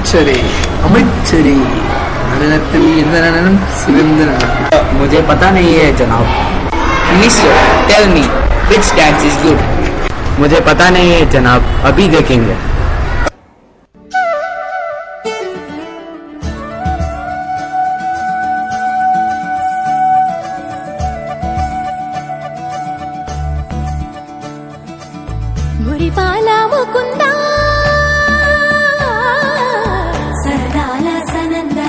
அமைச்சரே அமைச்சரே நடனத்தில் எந்த நடனம் சிறந்த நடனம்? मुझे पता नहीं है जनाब. Minister, tell me which dance is good? मुझे पता नहीं है जनाब, अभी देखेंगे. మురిపాల ముకుంద సరదాల సనంద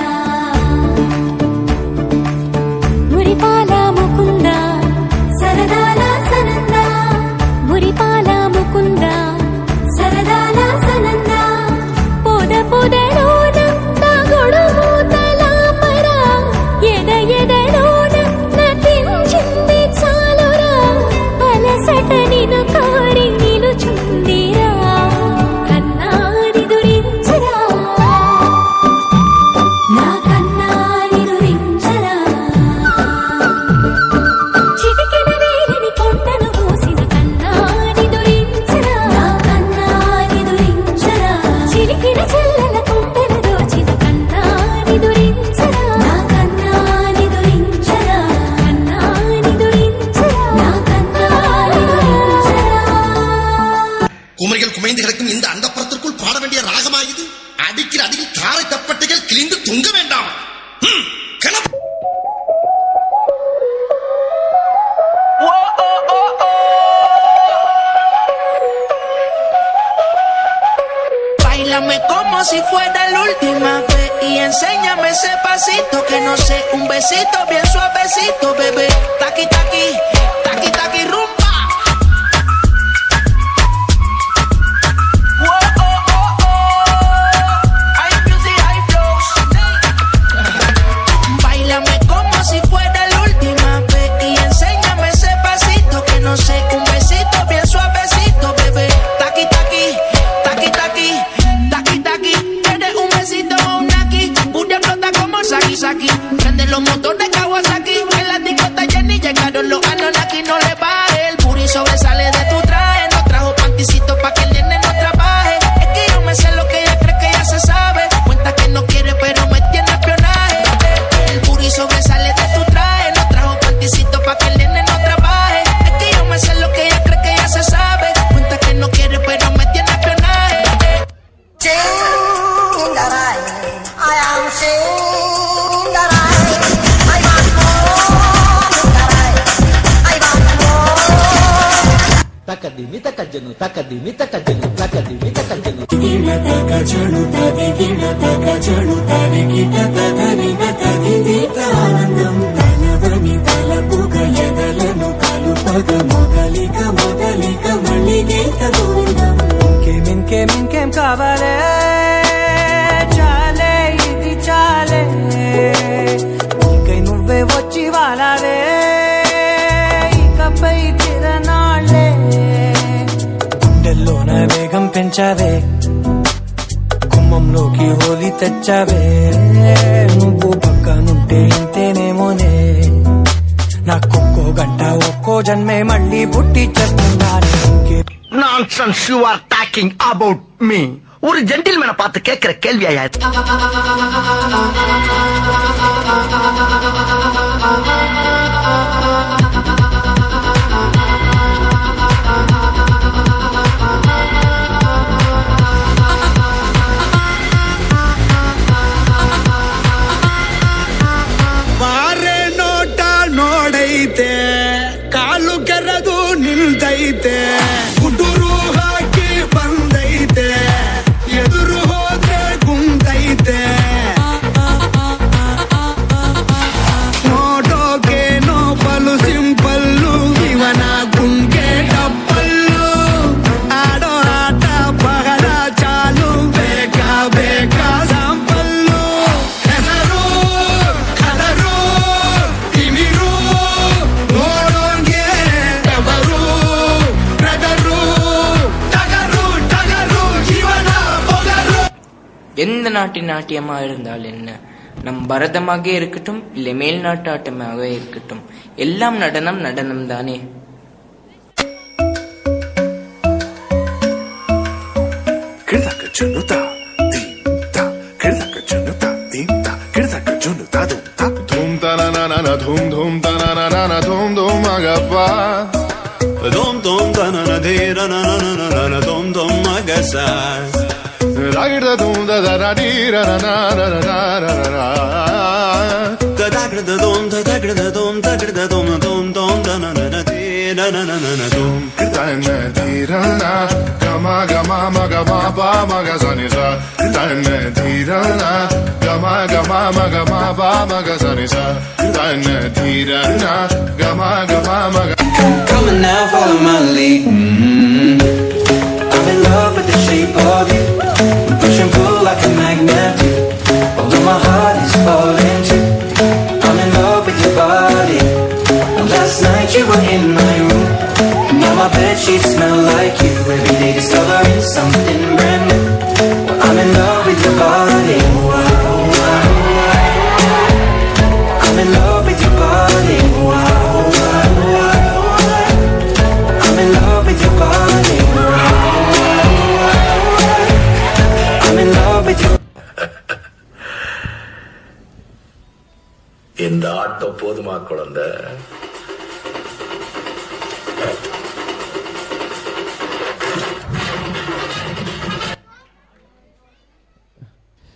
మురిపాల ముకుంద సరదాల సనంద మురిపాల ముకుంద సరదాల సనంద పొద పొదలోన తగుడుమూతల పర ఎద ఎదలోన నటించింది చాలురా అలసట నిన్ను కోరి నిలుచుందిరా కన్నాని దురించరా నా కన్నాని దురించరా చిటికెన వేలిని కొండను మోసిన కన్నాని దురించరా నా కన్నాని దురించరా చిలికిన చెల్లెల కొండను దోచిన కన్నాని దురించరా నా కన్నాని దురించరా కన్నాని దురించరా నా కన్నాని దురించరా. குமரிகள் குமைந்து கிடக்கும் இந்த அண்டப்புறத்திற்குள் பாட வேண்டிய ராகமா இது? அடிக்கிற அடியில் காரை தப்பட்டைகள் கிழிந்து தொங்க வேண்டாம். Báilame como si fuera la última vez y enséñame ese pasito que no sé, un besito bien suavecito, bebé. Taqui taqui, taqui taqui rumba. Báilame como si fuera la última vez y enséñame ese pasito que no sé, un besito bien suavecito, bebé. Taqui taqui, taqui taqui, taqui taqui. Eres un besito o un aquí, pude explota como Saki Saki. Prende los motores Kawasaki, en la discota Jenny llegaron los Anunnaki. No le baje, el puri sobresale de tu traje. No trajo panticito pa' que el nene no trabaje. Es que yo me sé lo que ella cree que ya se sabe. Cuenta que no quiere pero me tiene espionaje. El puri sobresale de tu traje. No trajo panticito pa' que el nene no trabaje. Es que yo me sé lo que ella cree que ya se sabe. Cuenta que no quiere pero me tiene espionaje. Singarai, I am Singarai. I want more, Singarai. I want more. Takadimi takajanu, takadimi takajanu, takadimi takajanu. గిడ తగజను తది గిడ తగజను తది గిడ తదని నతది దీత ఆనందం తలవని తలపుగ ఎదలను కలుపగ మొదలిక మొదలిక మళ్ళీ గీత గోవిందం. ఇంకేం కావాలే చాలే ఇది చాలే ఇకై నువ్వే వచ్చి వాలావే ఇకపై తిరనాళ్ళే గుండెల్లోన వేగం పెంచావే కుమ్మంలోకి హోలీ తెచ్చావే నువ్వు పక్కనుంటే ఇంతేనేమోనే నాకొక్కో గంట ఒక్కో జన్మే మళ్ళీ పుట్టి చేస్తున్నాను. Nonsense you are talking about me. ஒரு ஜென்டில்மேனை பார்த்து கேட்கிற கேள்வியா? వారే నోట నోడైతే కాలు కెరదు నిల్దైతే గుడ్డురు ಹಾಕಿ ಬಂದೈತೆ ಎದುರು ಹೋದ್ರೆ ಗುಂದೈತೆ ನೋಡೋಕೇನೋ ಬಲು ಸಿಂಪಲ್ಲು ಇವನ ಗುಂಗೆ ಡಬ್ಬಲ್ಲು ಆಡೋ ಆಟ ಬಹಳ ಚಾಲು ಬೇಕಾ ಬೇಕಾ ಸಂಪಲ್ಲು ಹೆಸರು ಕದರು ತಿಮಿರು ನೋಡೋಂಗೆ ಎವರು ಬ್ರದರು ಟಗರು ಟಗರು ಜೀವನ ಪೊಗರು. எந்த நாட்டின் நாட்டியமா இருந்தால் என்ன, நம் பரதமாக இருக்கட்டும் இல்லை மேல் நாட்டு ஆட்டமாக இருக்கட்டும், எல்லாம் நடனம் நடனம் தானே. धूम धूम तना ना ना ना धूम धूम magapa Dum dum da na na de na na na na na na dum dum magasa. Ragda dum da da da di ra na na na na na na. Da da da dum da da da dum da da dum dum dum da na na na de na na na na na dum. Da na di ra na gama gama magama ba magazani sa. Da na di ra na gama gama magama ba magazani sa. Da na di ra na gama gama magama. Come on now, follow my lead. I'm in love with the shape of you. We push and pull like a magnet do. Although my heart is falling too. I'm in love with your body. Last night you were in my room. Now my bedsheets smell like you. Every day discovering something brand new. I'm in love with your body. I'm in love with your body. I'm in love with your body. I'm in love with your. இந்த ஆட்டம் போதுமா குழந்தை?